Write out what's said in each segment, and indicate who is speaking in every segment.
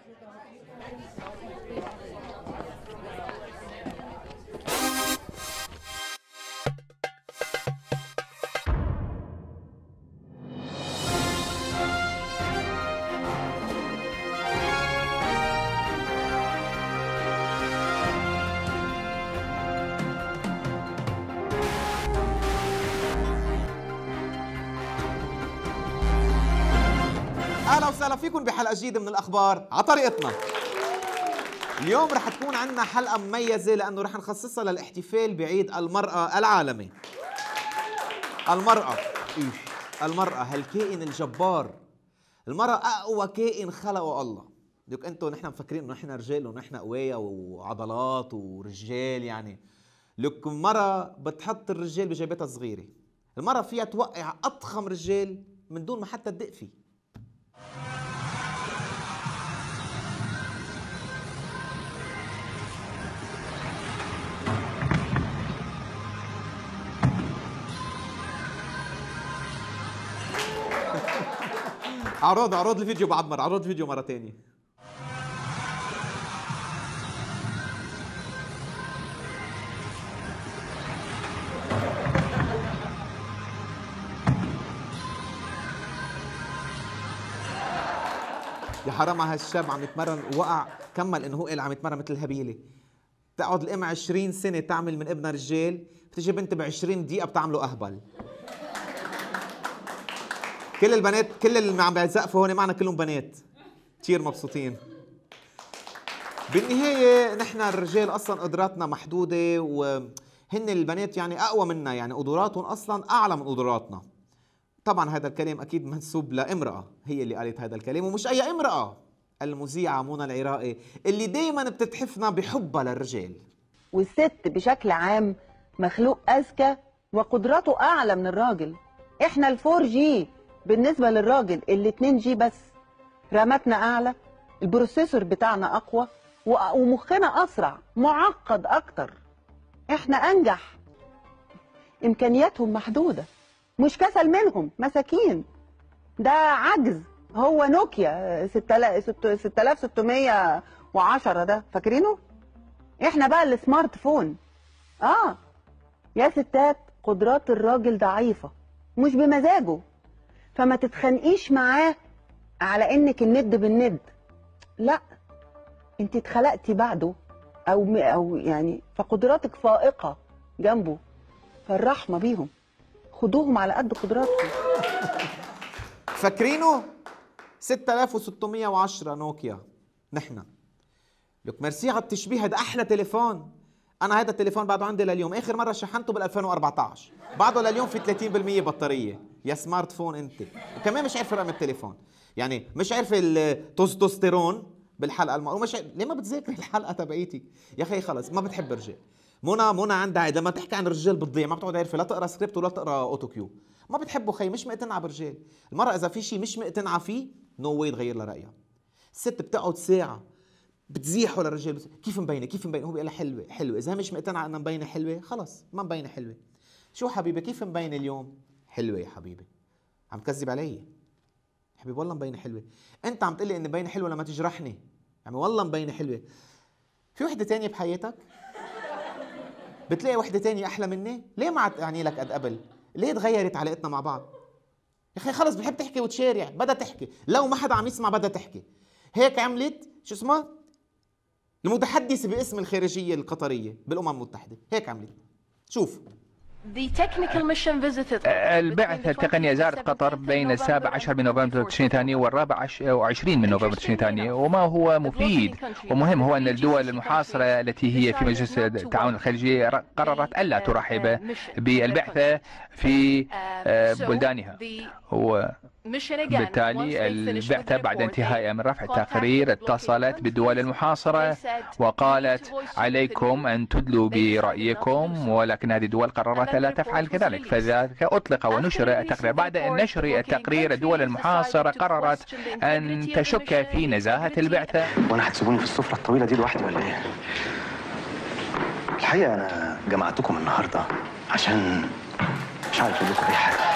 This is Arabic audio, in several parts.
Speaker 1: اهلا وسهلا فيكم بحلقه جديده من الاخبار على طريقتنا. اليوم رح تكون عندنا حلقه مميزه لانه رح نخصصها للاحتفال بعيد المراه العالمي. المراه هالكائن الجبار. المراه اقوى كائن خلقه الله. دوك انتم نحن مفكرين انه نحن رجال ونحن قوايا وعضلات ورجال يعني. لك المراه بتحط الرجال بجيبتها الصغيره. المراه فيها توقع اضخم رجال من دون ما حتى تدق فيه. عروض الفيديو بعد مرة، عروض الفيديو مرة تانية. يا حرام على هالشاب عم يتمرن ووقع، كمل انه هو قال عم يتمرن مثل الهبيلة. بتقعد الام 20 سنة تعمل من ابنها رجال، بتجي بنت ب 20 دقيقة بتعمله اهبل. كل البنات كل اللي عم بيزقفوا هون معنا كلهم بنات كثير مبسوطين. بالنهاية نحن الرجال أصلا قدراتنا محدودة وهن البنات يعني أقوى منا، يعني قدراتهم أصلا أعلى من قدراتنا. طبعا هذا الكلام أكيد منسوب لامرأة هي اللي قالت هذا الكلام، ومش أي امرأة، المذيعة منى العراقي اللي دايما بتتحفنا بحبها للرجال.
Speaker 2: والست بشكل عام مخلوق أذكى وقدراته أعلى من الراجل. إحنا الفور جي بالنسبة للراجل ال2 جي بس. رامتنا أعلى، البروسيسور بتاعنا أقوى، ومخنا أسرع، معقد أكتر. إحنا أنجح. إمكانياتهم محدودة، مش كسل منهم، مساكين. ده عجز. هو نوكيا 6610 ده فاكرينه؟ إحنا بقى السمارت فون. يا ستات قدرات الراجل ضعيفة، مش بمزاجه، فما تتخانقيش معاه على انك الند بالند. لا، انت اتخلقتي بعده او يعني فقدراتك فائقه جنبه، فالرحمه بيهم، خدوهم على قد قدراتهم.
Speaker 1: فاكرينه 6610 نوكيا. نحن لك ميرسي على التشبيه، هذا احلى تليفون. انا هذا التليفون بعده عندي لليوم، اخر مره شحنته بال 2014، بعده لليوم في 30% بطاريه. يا سمارت فون انت. وكمان مش عارف رقم التليفون، يعني مش عارف التستوستيرون بالحلقه ومش عارف. ليه ما بتذاكري الحلقه تبعيتك يا اخي؟ خلص ما بتحب الرجال. منى عندها عيد لما تحكي عن الرجال بتضيع، ما بتقعد عارفه لا تقرا سكريبت ولا تقرا اوتو كيو. ما بتحبه خي، مش مقتنعه بالرجال. المراه اذا في شيء مش مقتنعه فيه نو واي تغير لها رايها. الست بتقعد ساعه بتزيحوا للرجال، كيف مبينه، هو بيقول لها حلوه، اذا مش مقتنعه انها مبينه حلوه خلص ما مبينه حلوه. شو حبيبي كيف مبينه اليوم؟ حلوه يا حبيبي. عم تكذب علي حبيبي؟ والله مبينه حلوه. انت عم تقلي ان مبينه حلوه لما تجرحني، يعني والله مبينه حلوه. في وحده تانية بحياتك؟ بتلاقي وحده تانية احلى مني؟ ليه ما يعني لك قد قبل؟ ليه تغيرت علاقتنا مع بعض؟ يا اخي خلص بتحب تحكي وتشارع، بدها تحكي، لو ما حدا عم يسمع بدها تحكي. هيك عملت شو اسمها؟ المتحدثة باسم الخارجية القطرية بالأمم المتحدة، هيك عملت. شوف.
Speaker 3: البعثة التقنية زارت قطر بين 17 من نوفمبر تشرين الثاني و24 من نوفمبر تشرين الثاني، وما هو مفيد ومهم هو أن الدول المحاصرة التي هي في مجلس التعاون الخليجي قررت ألا ترحب بالبعثة في بلدانها. وبالتالي البعثة بعد انتهاء من رفع التقرير اتصلت بالدول المحاصرة وقالت عليكم أن تدلوا برأيكم، ولكن هذه الدول قررت لا تفعل كذلك، فذلك أطلق ونشر التقرير. بعد أن نشر التقرير الدول المحاصرة قررت أن تشك في نزاهة البعثة.
Speaker 4: وأنا هتسيبوني في السفرة الطويلة دي لوحدي ولا إيه؟ الحقيقة أنا جمعتكم النهاردة عشان مش عارف أقول لكم أي حاجة.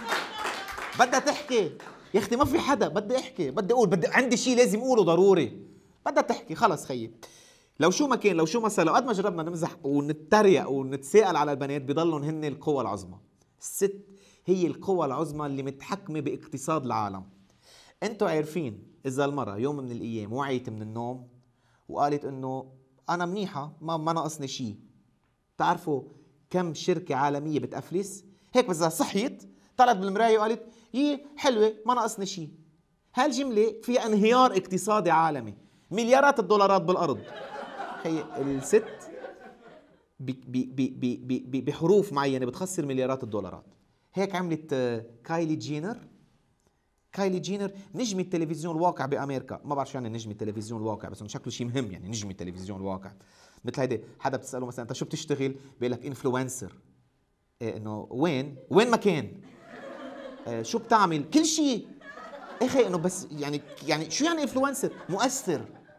Speaker 1: بدها تحكي يا اختي، ما في حدا. بدي احكي، بدي اقول، عندي شيء لازم اقوله ضروري. بدها تحكي خلص خيي. لو شو ما كان، لو شو ما صار، لو قد ما جربنا نمزح ونتريق ونتساءل على البنات بيضلهم هن القوى العظمى. الست هي القوى العظمى اللي متحكمة باقتصاد العالم. انتوا عارفين اذا المرأة يوم من الايام وعيت من النوم وقالت انه انا منيحة ما ناقصني شيء، تعرفوا كم شركة عالمية بتأفلس؟ هيك بس اذا صحيت طلعت بالمراية وقالت يي حلوة ما ناقصني شيء، هالجملة فيها انهيار اقتصادي عالمي، مليارات الدولارات بالارض. هي الست بحروف معينة بتخسر مليارات الدولارات. هيك عملت كايلي جينر. كايلي جينر نجم التلفزيون الواقع بامريكا، ما بعرف شو يعني نجم التلفزيون الواقع، بس شكله شيء مهم يعني نجم التلفزيون الواقع. مثل هيدي حدا بتساله مثلا انت شو بتشتغل؟ بيقول لك انفلونسر. انه وين مكان؟ شو بتعمل؟ كل شيء. اخي انه بس يعني شو يعني انفلونسر؟ مؤثر.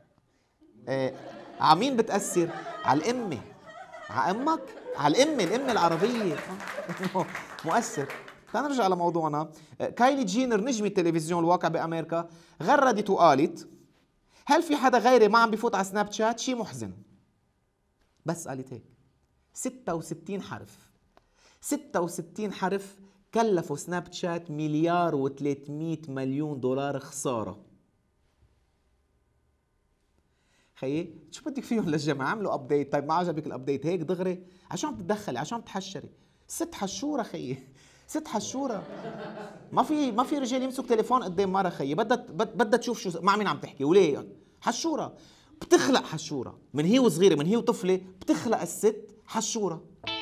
Speaker 1: على مين بتاثر؟ على الامه، على امك، على الامه العربيه. مؤثر. خلينا نرجع لموضوعنا. كايلي جينر نجمة التلفزيون الواقع بأمريكا غردت وقالت هل في حدا غيري ما عم بفوت على سناب شات؟ شي محزن. بس قالت هيك. 66 حرف 66 حرف كلفوا سناب شات مليار و300 مليون دولار خسارة. خيي شو بدك فيهم للجماعة؟ عملوا ابديت. طيب ما عجبك الابديت هيك دغري؟ عشان بتتدخلي؟ عشان بتحشري؟ ست حشورة خيي، ست حشورة. ما في رجال يمسك تليفون قدام مرة خيي، بدها تشوف شو مع مين عم تحكي وليه. حشورة بتخلق حشورة من هي وصغيرة، من هي وطفلة بتخلق الست حشورة.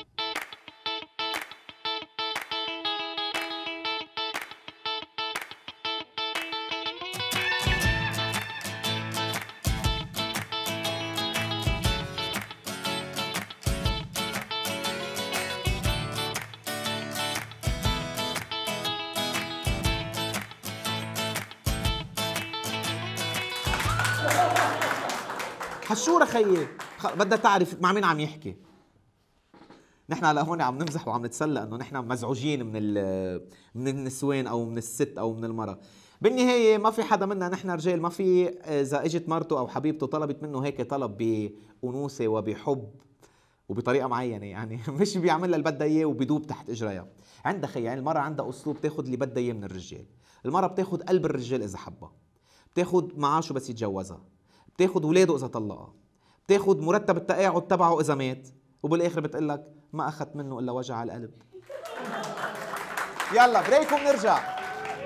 Speaker 1: حشورة خيي، بدها تعرف مع مين عم يحكي. نحن هلا هون عم نمزح وعم نتسلى انه نحن مزعوجين من النسوان او من الست او من المرأة. بالنهاية ما في حدا منا نحن رجال، ما في اذا اجت مرته او حبيبته طلبت منه هيك طلب بأنوثة وبحب وبطريقة معينة يعني مش بيعملها اللي بدها اياه وبيدوب تحت اجريها. عندها خي يعني المرأة عندها اسلوب تاخذ اللي بدها اياه من الرجال. المرأة بتاخذ قلب الرجال اذا حبها، بتاخذ معاشه بس يتجوزها، بتاخذ اولاده اذا طلقها، بتاخذ مرتب التقاعد تبعه اذا مات، وبالاخر بتقول لك ما اخذت منه الا وجع القلب. يلا بريك وبنرجع.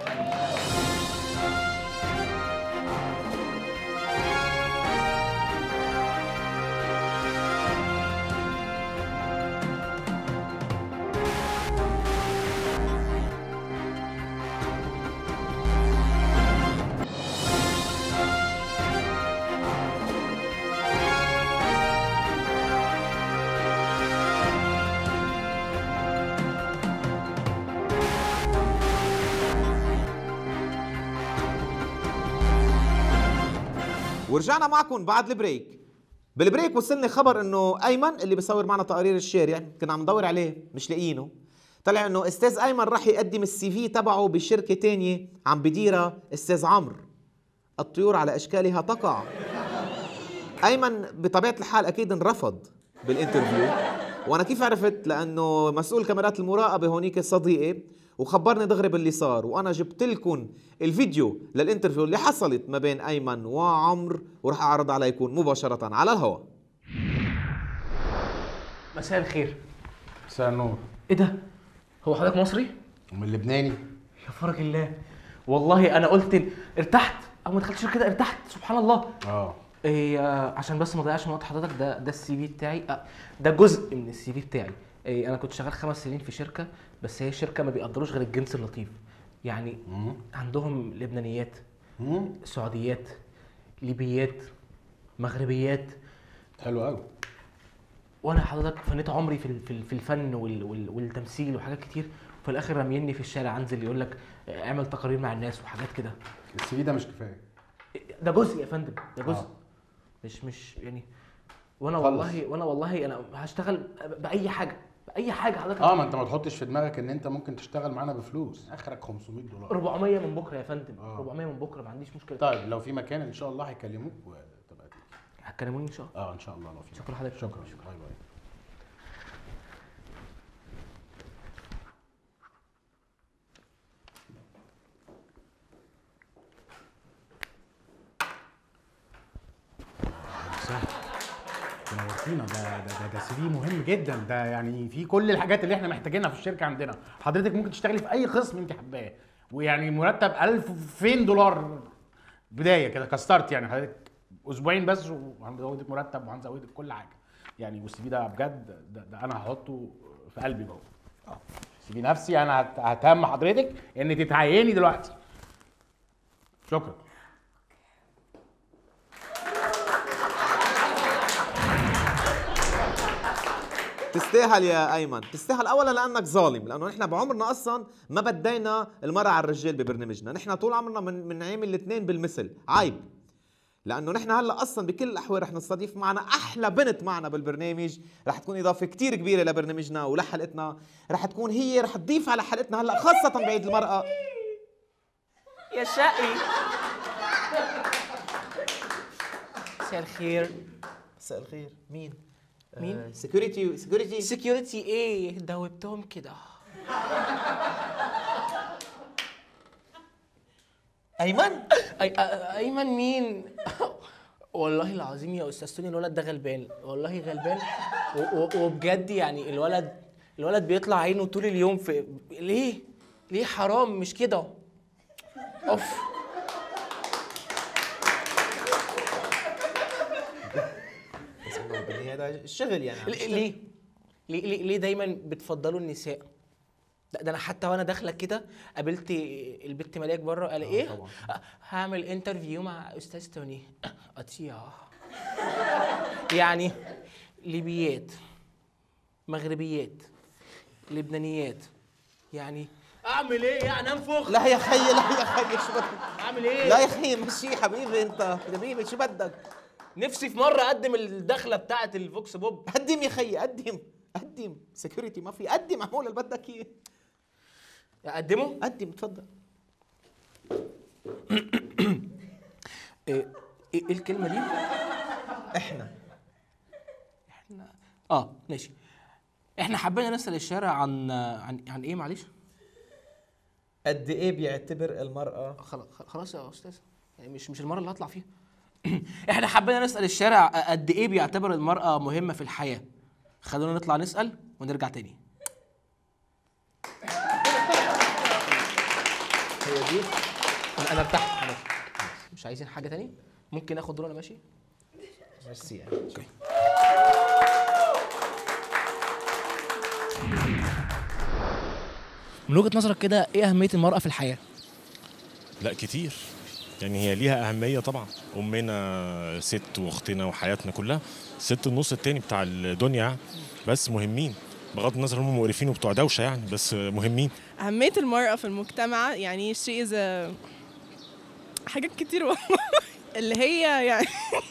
Speaker 1: ورجعنا معكم بعد البريك. بالبريك وصلني خبر انه ايمن اللي بيصور معنا تقارير الشارع كنا عم ندور عليه مش لاقيينه، طلع انه استاذ ايمن راح يقدم السي في تبعه بشركه تانية عم بديرها استاذ عمرو. الطيور على اشكالها تقع. ايمن بطبيعه الحال اكيد انرفض بالانترفيو، وانا كيف عرفت؟ لانه مسؤول كاميرات المراقبه هونيك صديقي وخبرني دغري باللي صار، وانا جبت لكم الفيديو للانترفيو اللي حصلت ما بين ايمن وعمرو وراح اعرض عليكم مباشره على الهواء.
Speaker 5: مساء الخير.
Speaker 6: مساء النور.
Speaker 5: ايه ده؟ هو حضرتك مصري؟
Speaker 6: ومن لبناني.
Speaker 5: يا فرج الله، والله انا قلت ارتحت اول ما دخلت كده، ارتحت سبحان الله. إيه عشان بس ما اضيعش من وقت حضرتك، ده السي في بتاعي، ده جزء من السي في بتاعي. إيه انا كنت شغال 5 سنين في شركه، بس هي شركه ما بيقدروش غير الجنس اللطيف، يعني عندهم لبنانيات، سعوديات، ليبيات، مغربيات.
Speaker 6: حلو قوي.
Speaker 5: وانا حضرتك فنيت عمري في الفن والتمثيل وحاجات كتير، وفي الاخر راميني في الشارع انزل يقول لك اعمل تقارير مع الناس وحاجات كده.
Speaker 6: السي في ده مش كفايه،
Speaker 5: ده جزء يا فندم، ده جزء. مش يعني وانا والله انا هشتغل باي حاجه حضرتك.
Speaker 6: ما انت ما تحطش في دماغك ان انت ممكن تشتغل معانا بفلوس، اخرك $500.
Speaker 5: 400 من بكره يا فندم. 400 من بكره ما عنديش مشكله.
Speaker 6: طيب لو في مكان ان شاء الله هيكلموك
Speaker 5: هتكلموني ان شاء الله.
Speaker 6: ان شاء الله لو في.
Speaker 5: شكرا لحضرتك.
Speaker 6: شكرا. باي باي. نورتينا. ده سي في مهم جدا، ده يعني في كل الحاجات اللي احنا محتاجينها في الشركه عندنا. حضرتك ممكن تشتغلي في اي قسم انت حباه، ويعني مرتب 1000 دولار بدايه كده كستارت. يعني حضرتك اسبوعين بس وهنزودك مرتب وهنزودك كل حاجه يعني. والسي في ده بجد ده انا هحطه في قلبي جوه. السي في نفسي انا هتهم حضرتك ان تتعيني دلوقتي. شكرا.
Speaker 1: تستاهل يا ايمن، تستاهل. اولا لانك ظالم، لانه نحن بعمرنا اصلا ما بدينا المرأة على الرجال ببرنامجنا. نحن طول عمرنا بنعامل الاثنين بالمثل. عيب، لانه نحن هلا اصلا بكل الاحوال رح نستضيف معنا احلى بنت معنا بالبرنامج، رح تكون اضافه كتير كبيره لبرنامجنا ولحلقتنا. رح تكون هي رح تضيف على حلقتنا هلا خاصه بعيد المرأة.
Speaker 5: يا شقي مساء الخير.
Speaker 1: مساء الخير. مين؟
Speaker 5: مين؟
Speaker 1: سكيورتي
Speaker 5: ايه؟ دوبتهم كده.
Speaker 1: ايمن؟
Speaker 5: ايمن مين؟ والله العظيم يا استاذ توني الولد ده غلبان، والله غلبان وبجد يعني الولد بيطلع عينه طول اليوم في ليه حرام مش كده. اوف.
Speaker 1: هذا الشغل يعني.
Speaker 5: ليه دايما بتفضلوا النساء؟ ده انا حتى وانا داخله كده قابلت البت ملاك بره قال ايه طبعا. هعمل انترفيو مع استاذ توني. قطيع يعني ليبيات، مغربيات، لبنانيات، يعني اعمل ايه يعني؟ انفخ؟
Speaker 1: لا يا خيي، لا يا خيي، شو بدك
Speaker 5: اعمل ايه؟
Speaker 1: لا يا خيي مشي حبيبي. انت حبيبي شو بدك؟
Speaker 5: نفسي في مره اقدم الدخله بتاعه الفوكس بوب.
Speaker 1: قدم يا خيي، قدم سكيورتي ما في. قدم عمول اللي بدك اياه.
Speaker 5: اقدمه؟
Speaker 1: قدم تفضل.
Speaker 5: ايه الكلمه دي؟
Speaker 1: احنا
Speaker 5: ماشي. احنا حبينا نسال الشارع عن ايه معلش؟
Speaker 1: قد ايه بيعتبر المرأة؟
Speaker 5: خلاص يا استاذ، يعني مش المره اللي هطلع فيها. احنا حبينا نسال الشارع قد ايه بيعتبر المرأة مهمة في الحياة. خلونا نطلع نسال ونرجع تاني. هي دي. انا ارتحت خلاص. مش عايزين حاجة تاني؟ ممكن اخد دور انا ماشي؟
Speaker 1: ميرسي يعني.
Speaker 5: اوكي. من وجهة نظرك كده ايه أهمية المرأة في الحياة؟
Speaker 7: لا كتير، يعني هي ليها أهمية طبعا. أمنا ست وأختنا وحياتنا كلها. ست النص التاني بتاع الدنيا، بس مهمين بغض النظر هم مقرفين وبتوع دوشة يعني، بس مهمين.
Speaker 8: أهمية المرأة في المجتمع يعني حاجات كتير والله. اللي هي يعني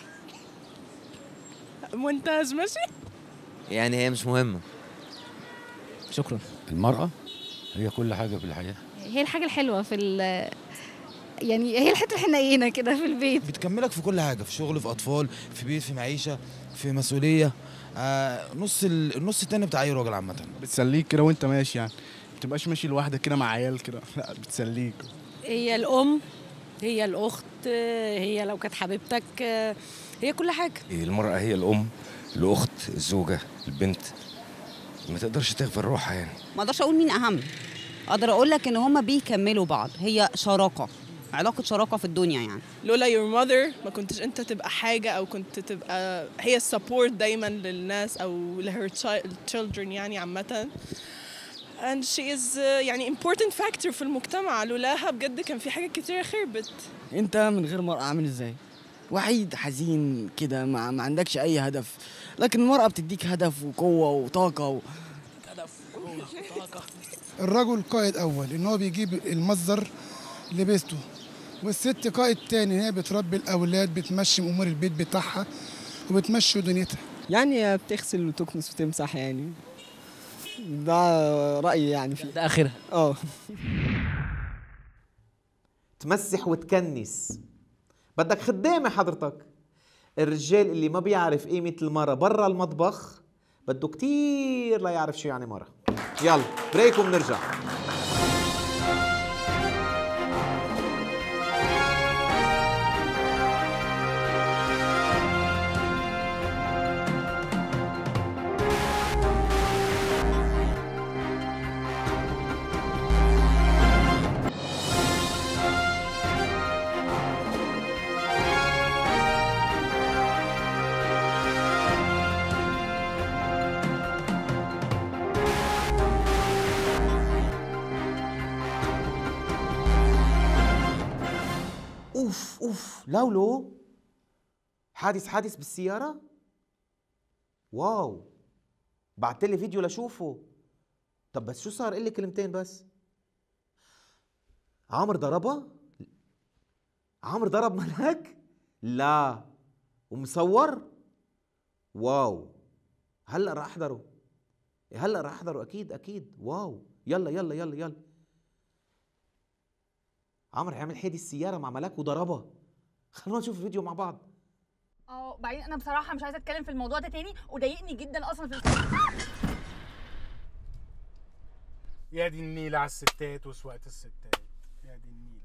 Speaker 8: مونتاج ماشي.
Speaker 9: يعني هي مش مهمة.
Speaker 5: شكرا.
Speaker 10: المرأة هي كل حاجة في الحياة.
Speaker 11: هي الحاجة الحلوة يعني هي الحتة الحنينة كده في البيت.
Speaker 9: بتكملك في كل حاجة، في شغل، في أطفال، في بيت، في معيشة، في مسؤولية. النص التاني بتاع أي راجل عامة.
Speaker 12: بتسليك كده وأنت ماشي، يعني ما تبقاش ماشي لوحدك كده مع عيال كده، لا بتسليك.
Speaker 13: هي الأم، هي الأخت، هي لو كانت حبيبتك، هي كل حاجة.
Speaker 10: المرأة هي الأم، الأخت، الزوجة، البنت. ما تقدرش تغفل روحها يعني.
Speaker 14: ما اقدرش اقول مين اهم، اقدر اقول لك ان هما بيكملوا بعض. هي علاقه شراكه في الدنيا يعني.
Speaker 8: لولا your mother ما كنتش انت تبقى حاجه، او كنت تبقى هي support دايما للناس او لher children يعني عامه. and she is يعني important factor في المجتمع. لولاها بجد كان في حاجات كتيره خربت.
Speaker 15: انت من غير مرأة عامل ازاي؟ وحيد حزين كده، ما عندكش اي هدف، لكن المرأة بتديك هدف وقوة وطاقة
Speaker 16: الرجل قائد أول، إن هو بيجيب المصدر لبيته، والست قائد تاني، هي بتربي الأولاد، بتمشي أمور البيت بتاعها وبتمشي دنيتها.
Speaker 15: يعني بتغسل وتكنس وتمسح يعني. ده رأيي يعني فيه.
Speaker 5: ده آخرها.
Speaker 1: تمسح وتكنس. بدك خدامة حضرتك. الرجال اللي ما بيعرف قيمة المرأة برا المطبخ بده كتير لا يعرف شو يعني مرأة. يلا بريك وبنرجع. اوف لولو حادث بالسيارة. واو بعت لي فيديو لشوفه. طب بس شو صار؟ قلي كلمتين بس. عامر ضربها؟ عامر ضرب ملاك؟ لا ومصور؟ واو هلا راح احضره، هلا راح احضره اكيد. واو يلا عمر هيعمل حادث السيارة مع ملاك وضربها. خلونا نشوف الفيديو مع بعض.
Speaker 17: بعدين انا بصراحة مش عايزة اتكلم في الموضوع ده تاني، وضايقني جدا اصلا في
Speaker 6: يا دي النيلة على الستات وسواقة الستات، يا دي النيلة.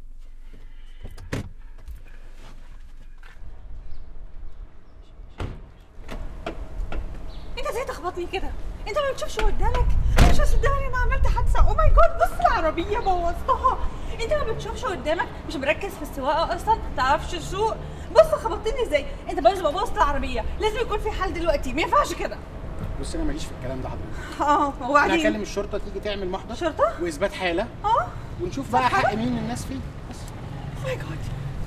Speaker 17: انت ازاي تخبطني كده؟ انت ما بتشوفش قدامك؟ انا مش قدامي، انا عملت حادثة. او ماي جاد بص العربية بوظتها. انت ما بتشوفش قدامك؟ مش مركز في السواقة اصلا؟ ما تعرفش تسوق؟ بص خبطتني ازاي؟ انت بس بوظت العربية، لازم يكون في حل دلوقتي، ما ينفعش كده.
Speaker 6: بص انا ماليش في الكلام ده حضرتك.
Speaker 17: وبعدين
Speaker 6: انا هكلم الشرطة تيجي تعمل محضر
Speaker 17: شرطة؟
Speaker 6: واثبات حالة ونشوف بقى حق مين الناس فيه. بس
Speaker 17: ماي جاد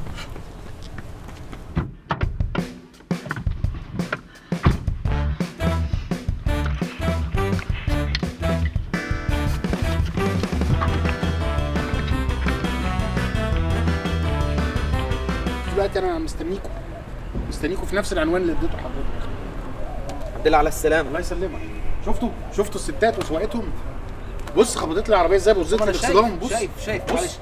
Speaker 6: دلوقتي انا مستنيكم في نفس العنوان اللي اديته حضرتك.
Speaker 1: الحمد لله على السلامة.
Speaker 6: الله يسلمك. شفتوا الستات وسواقتهم؟ بص خبطت لي العربيه ازاي، بوظت لي الاكسدام. بص
Speaker 5: شايف
Speaker 6: بص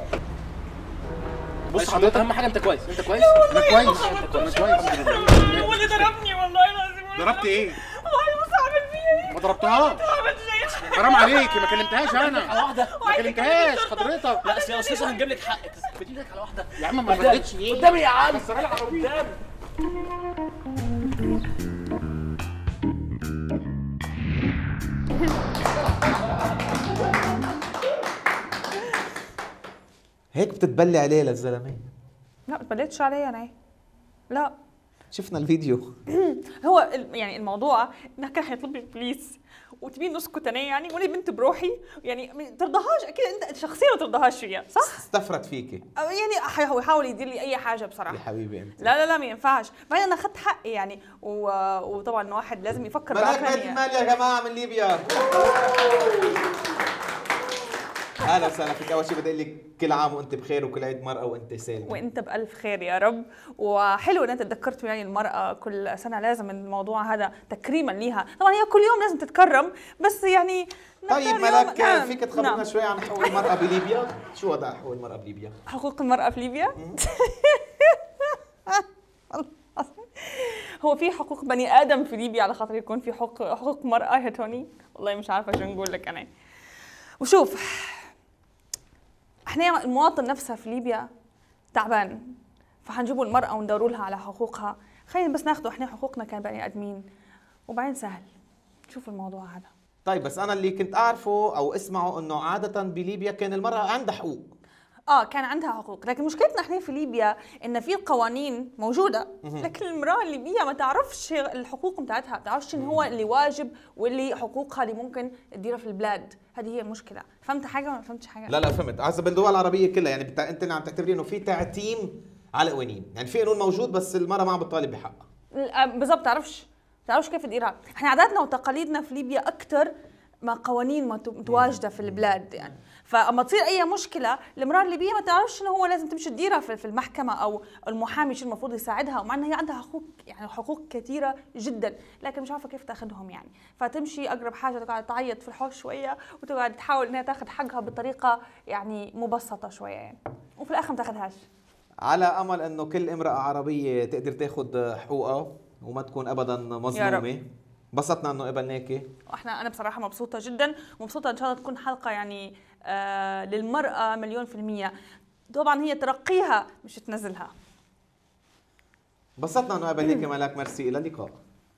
Speaker 6: بص حضرتك،
Speaker 5: اهم حاجه انت كويس.
Speaker 6: انا كويس.
Speaker 17: هو اللي ضربني والله العظيم.
Speaker 6: ضربت ايه؟
Speaker 17: والله بص عامل فيا ايه؟
Speaker 6: ما ضربتهاش. حرام عليكي، ما كلمتهاش انا.
Speaker 5: على واحده
Speaker 6: ما كلمتهاش حضرتك.
Speaker 5: لا يا استاذه هنجيب لك حقك، بدي لك على واحده
Speaker 6: يا عم. ما بديتش ايه
Speaker 5: قدامي يا عم،
Speaker 6: كسر لي العربيه قدامي.
Speaker 1: هيك بتتبلي عليه للزلمه؟
Speaker 17: لا ما اتبليتش عليا انا. لا
Speaker 1: شفنا الفيديو.
Speaker 17: هو يعني الموضوع انها كان هيطلب لي البوليس وتبين نسكت انا يعني، وانا بنت بروحي يعني ما ترضاهاش اكيد، انت شخصيا ما ترضاهاش فيها صح؟
Speaker 1: استفرد فيكي
Speaker 17: يعني هو يحاول يدير لي اي حاجه بصراحه.
Speaker 1: يا حبيبي انت.
Speaker 17: لا ما ينفعش. بعدين انا اخذت حقي يعني وطبعا الواحد لازم يفكر
Speaker 1: ملاك بيت المال يا جماعه من ليبيا. اهلا وسهلا فيك. اول شيء بدي اقول لك كل عام وانت بخير، وكل عيد مرأة وانت سالمه.
Speaker 17: وانت بالف خير يا رب. وحلو ان انت تذكرت يعني المرأة كل سنة لازم الموضوع هذا تكريما ليها، طبعا هي كل يوم لازم تتكرم بس يعني.
Speaker 1: طيب ملاك فيك تخبرنا شوي عن حقوق المرأة بليبيا؟ شو وضع حقوق المرأة بليبيا؟
Speaker 17: حقوق المرأة في ليبيا؟ هو في حقوق بني آدم في ليبيا على خاطر يكون في حقوق مرأة يا توني؟ والله مش عارفة شو نقول لك أنا. وشوف احنا المواطن نفسها في ليبيا تعبان، فحنجيبوا المرأة وندوروا لها على حقوقها. خلينا بس ناخذوا احنا حقوقنا كبني آدمين وبعدين سهل شوف الموضوع هذا.
Speaker 1: طيب بس أنا اللي كنت أعرفه أو أسمعه إنه عادة بليبيا كان المرأة عندها حقوق.
Speaker 17: كان عندها حقوق، لكن مشكلتنا احنا في ليبيا ان في القوانين موجوده لكن المراه الليبيه ما تعرفش الحقوق بتاعتها، ما تعرفش ان هو اللي واجب واللي حقوقها اللي ممكن تديرها في البلاد. هذه هي المشكله. فهمت حاجه ولا ما فهمتش حاجه؟
Speaker 1: لا فهمت. حسب الدول العربيه كلها يعني انت اللي عم تعتبري انه في تعتيم على قوانين، يعني في قانون موجود بس المراه ما عم بتطالب بحقها.
Speaker 17: بالضبط. تعرفش كيف تديرها. احنا عاداتنا وتقاليدنا في ليبيا اكثر ما قوانين متواجده في البلاد يعني. فاما تصير اي مشكله المراه الليبيه ما تعرفش انه هو لازم تمشي تديرها في المحكمه او المحامي شو المفروض يساعدها، ومع انها هي عندها حقوق يعني حقوق كثيره جدا لكن مش عارفه كيف تاخذهم يعني. فتمشي اقرب حاجه تقعد تعيط في الحوش شويه وتقعد تحاول انها تاخذ حقها بطريقه يعني مبسطه شويه يعني، وفي الاخر ما تاخذهاش.
Speaker 1: على امل انه كل امراه عربيه تقدر تاخذ حقوقها وما تكون ابدا مظلومه. انبسطنا انه قبلناكي.
Speaker 17: انا بصراحه مبسوطه جدا، ومبسوطه ان شاء الله تكون حلقه يعني للمراه 100%. طبعا هي ترقيها مش تنزلها.
Speaker 1: انبسطنا انه قبلناكي ملاك، ميرسي، الى اللقاء.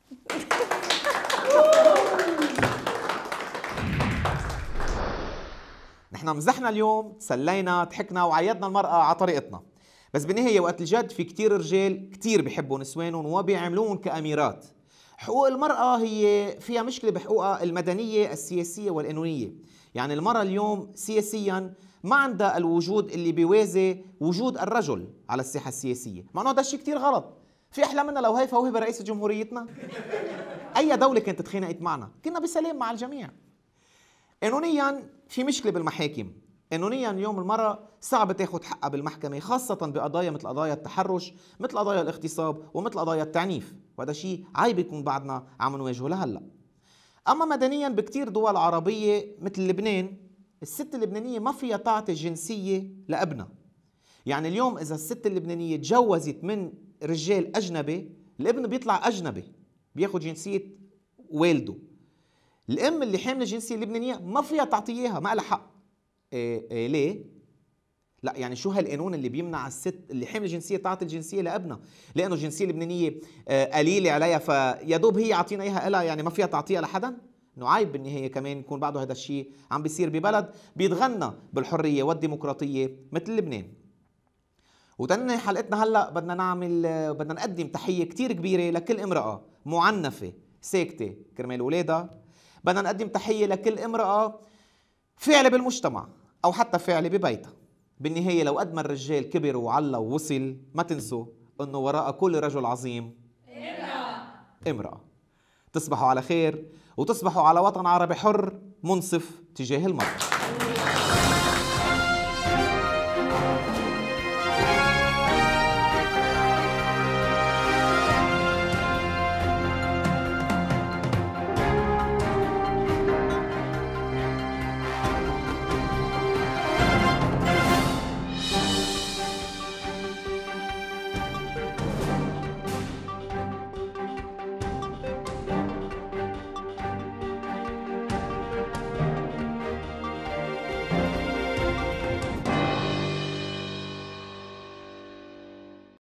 Speaker 1: نحن مزحنا اليوم، تسلينا، ضحكنا وعيدنا المرأة على طريقتنا، بس بالنهاية وقت الجد في كتير رجال كتير بيحبوا نسوانهم وبيعملوهم كأميرات. حقوق المرأة هي فيها مشكلة بحقوقها المدنية السياسية والقانونية. يعني المرأة اليوم سياسيا ما عندها الوجود اللي بيوازي وجود الرجل على الساحة السياسية، مع انه هذا الشيء كتير غلط. في احلى منا لو هيفا وهبة رئيس جمهوريتنا؟ اي دولة كانت تخينقت معنا؟ كنا بسلام مع الجميع. قانونيا في مشكلة بالمحاكم. قانونيا اليوم المرأة صعب تاخذ حقها بالمحكمة، خاصة بقضايا مثل قضايا التحرش، مثل قضايا الاغتصاب، ومثل قضايا التعنيف، وهذا شيء عيب يكون بعدنا عم نواجهه لهلا. اما مدنيا بكتير دول عربية مثل لبنان، الست اللبنانية ما فيها تعطي جنسية لابنها. يعني اليوم اذا الست اللبنانية تجوزت من رجال اجنبي، الابن بيطلع اجنبي، بياخذ جنسية والده. الام اللي حامله الجنسيه اللبنانيه ما فيها تعطيه اياها، ما لها حق. ليه؟ لا يعني شو هالقانون اللي بيمنع الست اللي حامله جنسيه تعطي الجنسيه لابنها؟ لانه الجنسيه اللبنانيه قليله عليها فيا دوب هي عطينا اياها لها، يعني ما فيها تعطيها لحدا؟ انه عيب بالنهايه كمان يكون بعده هذا الشيء عم بيصير ببلد بيتغنى بالحريه والديمقراطيه مثل لبنان. وتنهي حلقتنا هلا بدنا نقدم تحيه كثير كبيره لكل امراه معنفه ساكته كرمال اولادها. بدنا نقدم تحية لكل امرأة فاعلة بالمجتمع أو حتى فاعلة ببيتها. بالنهاية لو قد ما الرجال كبر وعلى ووصل، ما تنسوا أنه وراء كل رجل عظيم امرأة. تصبحوا على خير وتصبحوا على وطن عربي حر منصف تجاه المرأة.